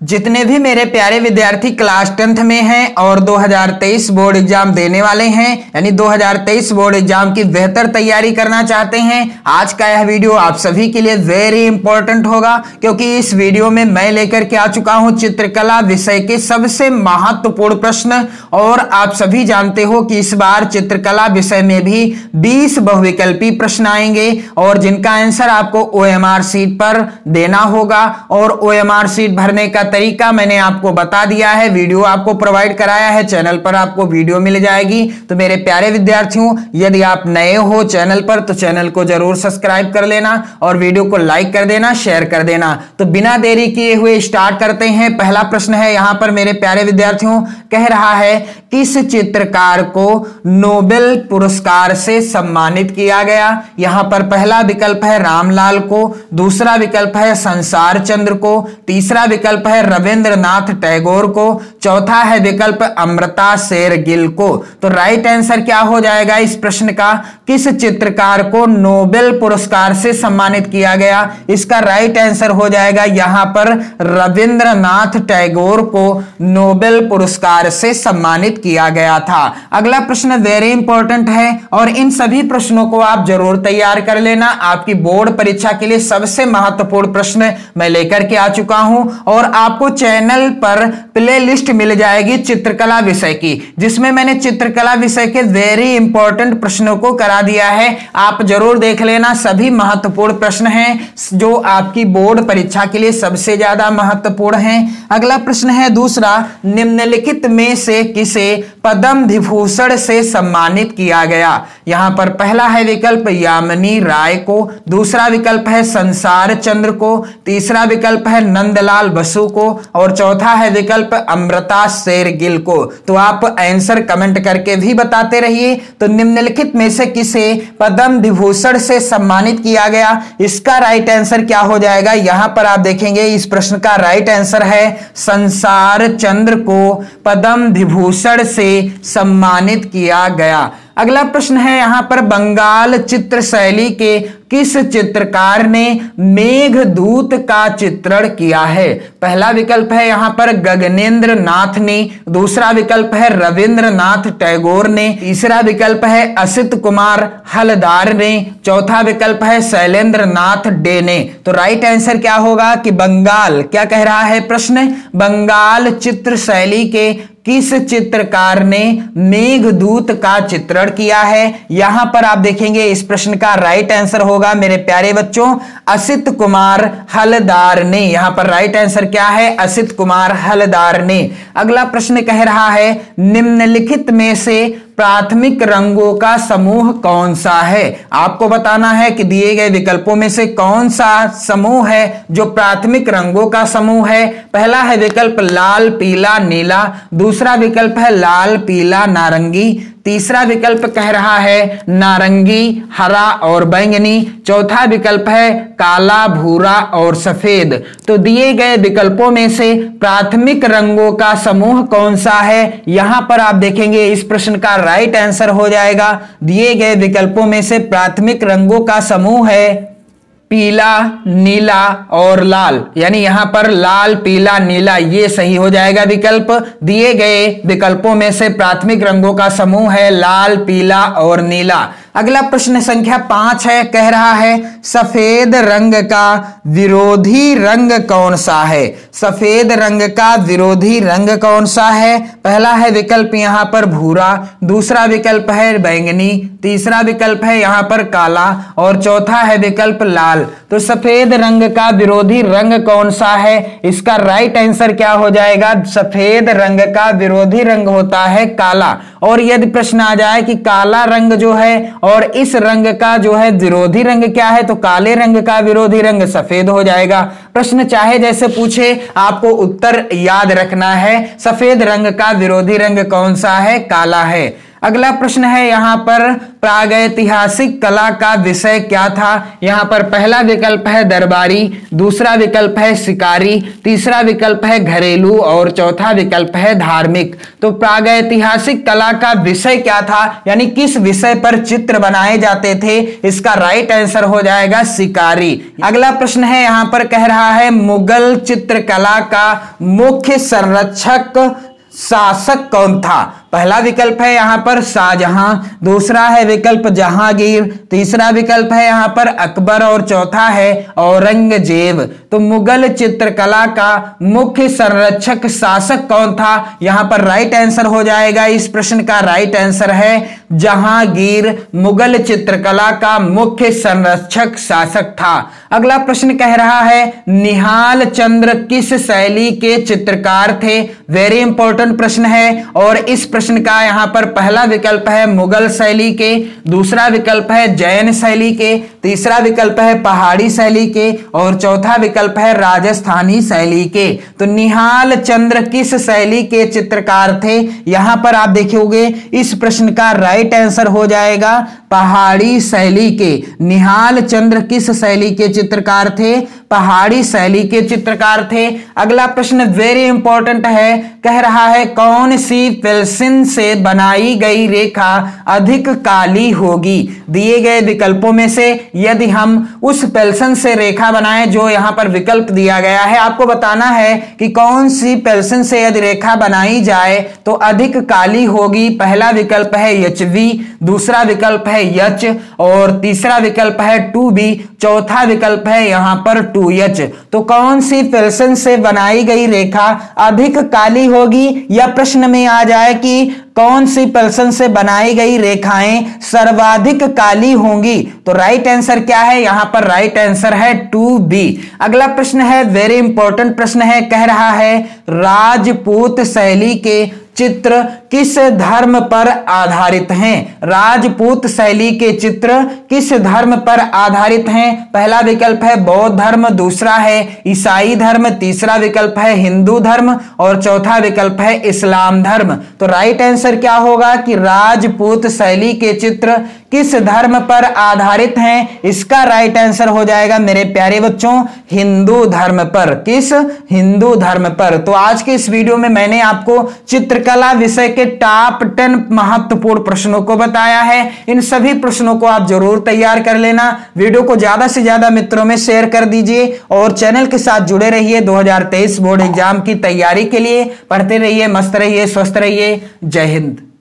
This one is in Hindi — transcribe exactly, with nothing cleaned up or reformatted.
जितने भी मेरे प्यारे विद्यार्थी क्लास टेंथ में हैं और दो हज़ार तेईस बोर्ड एग्जाम देने वाले हैं, यानी दो हज़ार तेईस बोर्ड एग्जाम की बेहतर तैयारी करना चाहते हैं, आज का यह वीडियो आप सभी के लिए वेरी इंपॉर्टेंट होगा, क्योंकि इस वीडियो में मैं लेकर के आ चुका हूं चित्रकला विषय के सबसे महत्वपूर्ण प्रश्न। और आप सभी जानते हो कि इस बार चित्रकला विषय में भी बीस बहुविकल्पी प्रश्न आएंगे और जिनका आंसर आपको ओएमआर शीट पर देना होगा। और ओएमआर शीट भरने का तरीका मैंने आपको बता दिया है, वीडियो आपको प्रोवाइड कराया है, चैनल पर आपको वीडियो मिल जाएगी। तो मेरे प्यारे विद्यार्थियों, यदि आप नए हो चैनल पर तो चैनल को जरूर सब्सक्राइब कर लेना और वीडियो को लाइक कर देना, शेयर कर देना। तो बिना देरी किए हुए स्टार्ट करते हैं। पहला प्रश्न है यहां पर मेरे प्यारे विद्यार्थियों, कह रहा है किस चित्रकार को नोबेल पुरस्कार से सम्मानित किया गया। यहां पर पहला विकल्प है रामलाल को, दूसरा विकल्प है संसार चंद्र को, तीसरा विकल्प है रविंद्रनाथ टैगोर को, चौथा है विकल्प अमृता शेरगिल को। तो राइट आंसर क्या हो जाएगा इस प्रश्न का, किस चित्रकार को नोबेल पुरस्कार से सम्मानित किया गया। इसका राइट आंसर हो जाएगा यहां पर रविंद्रनाथ टैगोर को नोबेल पुरस्कार से सम्मानित किया गया था। अगला प्रश्न वेरी इंपॉर्टेंट है और इन सभी प्रश्नों को आप जरूर तैयार कर लेना। आपकी बोर्ड परीक्षा के लिए सबसे महत्वपूर्ण प्रश्न मैं लेकर के आ चुका हूं और आपको चैनल पर प्लेलिस्ट मिल जाएगी चित्रकला विषय की, जिसमें मैंने चित्रकला विषय के वेरी इंपॉर्टेंट प्रश्नों को करा दिया है। आप जरूर देख लेना, सभी महत्वपूर्ण प्रश्न हैं जो आपकी बोर्ड परीक्षा के लिए सबसे ज्यादा महत्वपूर्ण हैं। अगला प्रश्न है दूसरा, निम्नलिखित में से किसे पद्म विभूषण से सम्मानित किया गया। यहां पर पहला है विकल्प यामिनी राय को, दूसरा विकल्प है संसार चंद्र को, तीसरा विकल्प है नंदलाल बसु को और चौथा है विकल्प अमृता शेरगिल को। तो आप आंसर कमेंट करके भी बताते रहिए। तो निम्नलिखित में से किसे पद्म विभूषण से सम्मानित किया गया, इसका राइट आंसर क्या हो जाएगा। यहां पर आप देखेंगे इस प्रश्न का राइट आंसर है संसार चंद्र को पद्म विभूषण से सम्मानित किया गया। अगला प्रश्न है यहां पर बंगाल चित्र शैली के किस चित्रकार ने मेघदूत का चित्रण किया है। पहला विकल्प है यहां पर गगनेंद्र नाथ ने, दूसरा विकल्प है रविंद्रनाथ टैगोर ने, तीसरा विकल्प है असित कुमार हलदार ने, चौथा विकल्प है शैलेंद्र नाथ डे ने। तो राइट आंसर क्या होगा कि बंगाल, क्या कह रहा है प्रश्न, बंगाल चित्र शैली के किस चित्रकार ने मेघदूत का चित्रण किया है। यहां पर आप देखेंगे इस प्रश्न का राइट आंसर होगा मेरे प्यारे बच्चों असित कुमार हलदार ने। यहां पर राइट आंसर क्या है, असित कुमार हलदार ने। अगला प्रश्न कह रहा है निम्नलिखित में से प्राथमिक रंगों का समूह कौन सा है। आपको बताना है कि दिए गए विकल्पों में से कौन सा समूह है जो प्राथमिक रंगों का समूह है। पहला है विकल्प लाल पीला नीला, दूसरा विकल्प है लाल पीला नारंगी, तीसरा विकल्प कह रहा है नारंगी हरा और बैंगनी, चौथा विकल्प है काला भूरा और सफेद। तो दिए गए विकल्पों में से प्राथमिक रंगों का समूह कौन सा है, यहां पर आप देखेंगे इस प्रश्न का राइट आंसर हो जाएगा दिए गए विकल्पों में से प्राथमिक रंगों का समूह है पीला नीला और लाल, यानी यहां पर लाल पीला नीला ये सही हो जाएगा विकल्प। दिए गए विकल्पों में से प्राथमिक रंगों का समूह है लाल पीला और नीला। अगला प्रश्न संख्या पांच है, कह रहा है सफेद रंग का विरोधी रंग कौन सा है। सफेद रंग का विरोधी रंग कौन सा है। पहला है विकल्प यहां पर भूरा, दूसरा विकल्प है बैंगनी, तीसरा विकल्प है यहां पर काला और चौथा है विकल्प लाल। तो सफेद रंग का विरोधी रंग कौन सा है, इसका राइट आंसर क्या हो जाएगा, सफेद रंग का विरोधी रंग होता है काला। और यदि प्रश्न आ जाए कि काला रंग जो है और इस रंग का जो है विरोधी रंग क्या है, तो काले रंग का विरोधी रंग सफेद हो जाएगा। प्रश्न चाहे जैसे पूछे, आपको उत्तर याद रखना है। सफेद रंग का विरोधी रंग कौन सा है, काला है। अगला प्रश्न है यहाँ पर प्रागैतिहासिक कला का विषय क्या था। यहाँ पर पहला विकल्प है दरबारी, दूसरा विकल्प है शिकारी, तीसरा विकल्प है घरेलू और चौथा विकल्प है धार्मिक। तो प्रागैतिहासिक कला का विषय क्या था, यानी किस विषय पर चित्र बनाए जाते थे, इसका राइट आंसर हो जाएगा शिकारी। अगला प्रश्न है यहाँ पर कह रहा है मुगल चित्रकला का मुख्य संरक्षक शासक कौन था। पहला विकल्प है यहाँ पर शाहजहां, दूसरा है विकल्प जहांगीर, तीसरा विकल्प है यहाँ पर अकबर और चौथा है औरंगजेब। तो मुगल चित्रकला का मुख्य संरक्षक शासक कौन था, यहाँ पर राइट आंसर हो जाएगा, इस प्रश्न का राइट आंसर है जहांगीर मुगल चित्रकला का मुख्य संरक्षक शासक था। अगला प्रश्न कह रहा है निहाल चंद्र किस शैली के चित्रकार थे। वेरी इंपॉर्टेंट प्रश्न है और इस प्रश्न का यहां पर पहला विकल्प है मुगल शैली के, दूसरा विकल्प है जैन शैली के, तीसरा विकल्प है पहाड़ी शैली के और चौथा विकल्प है राजस्थानी शैली के। तो निहाल चंद्र किस शैली के चित्रकार थे, यहां पर आप देखोगे इस प्रश्न का राइट आंसर हो जाएगा पहाड़ी शैली के। निहाल चंद्र किस शैली के चित्रकार थे, पहाड़ी शैली के चित्रकार थे। अगला प्रश्न वेरी इंपॉर्टेंट है, कह रहा है कौन सी पेंसिल से बनाई गई रेखा अधिक काली होगी। दिए गए विकल्पों में से यदि हम उस पेंसिल से रेखा बनाएं, जो यहां पर विकल्प दिया गया है, आपको बताना है कि कौन सी पेंसिल से यदि रेखा बनाई जाए तो अधिक काली होगी। पहला विकल्प है एच वी, दूसरा विकल्प है एच और तीसरा विकल्प है टू बी, चौथा विकल्प है यहां पर टू एच। तो कौन सी पेंसिल से बनाई गई रेखा अधिक काली होगी, या प्रश्न में आ जाए कि कौन सी पेंसिल से बनाई गई रेखाएं सर्वाधिक काली होंगी। तो राइट आंसर क्या है, यहां पर राइट आंसर है टू बी। अगला प्रश्न है वेरी इंपॉर्टेंट प्रश्न है, कह रहा है राजपूत शैली के चित्र किस धर्म पर आधारित हैं। राजपूत शैली के चित्र किस धर्म पर आधारित हैं। पहला विकल्प है बौद्ध धर्म, दूसरा है ईसाई धर्म, तीसरा विकल्प है हिंदू धर्म और चौथा विकल्प है इस्लाम धर्म। तो राइट आंसर क्या होगा कि राजपूत शैली के चित्र किस धर्म पर आधारित हैं, इसका राइट आंसर हो जाएगा मेरे प्यारे बच्चों हिंदू धर्म पर। किस, हिंदू धर्म पर। तो आज के इस वीडियो में मैंने आपको चित्रकला विषय के टॉप टेन महत्वपूर्ण प्रश्नों को बताया है। इन सभी प्रश्नों को आप जरूर तैयार कर लेना। वीडियो को ज्यादा से ज्यादा मित्रों में शेयर कर दीजिए और चैनल के साथ जुड़े रहिए। दो हज़ार तेईस बोर्ड एग्जाम की तैयारी के लिए पढ़ते रहिए, मस्त रहिए, स्वस्थ रहिए। जय हिंद।